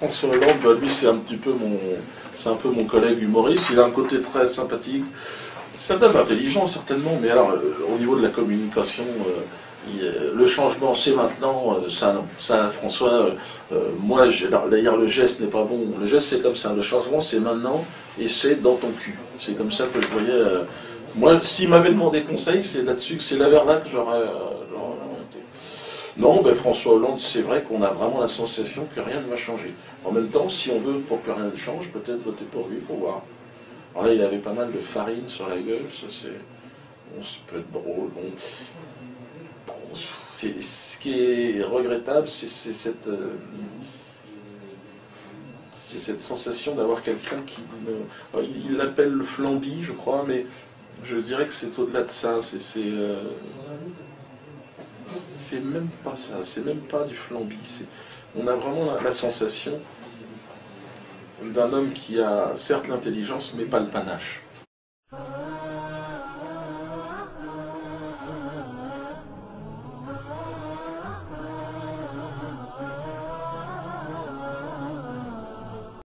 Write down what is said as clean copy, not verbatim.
François Hollande, bah, lui c'est un peu mon collègue humoriste, il a un côté très sympathique, certainement intelligent certainement, mais alors au niveau de la communication, le changement c'est maintenant, ça non, ça François, moi d'ailleurs le geste n'est pas bon, le geste c'est comme ça, le changement c'est maintenant et c'est dans ton cul, c'est comme ça que je voyais, moi s'il m'avait demandé conseil c'est là-dessus, c'est là vers là que j'aurais orienté. Non, ben François Hollande, c'est vrai qu'on a vraiment la sensation que rien ne va changer. En même temps, si on veut pour que rien ne change, peut-être voter pour lui, il faut voir. Alors là, il avait pas mal de farine sur la gueule, ça c'est... Bon, ça peut être drôle, bon... Ce qui est regrettable, c'est cette sensation d'avoir quelqu'un qui... il l'appelle le flambi, je crois, mais je dirais que c'est au-delà de ça, c'est même pas ça, c'est même pas du flambi. On a vraiment la sensation d'un homme qui a certes l'intelligence, mais pas le panache.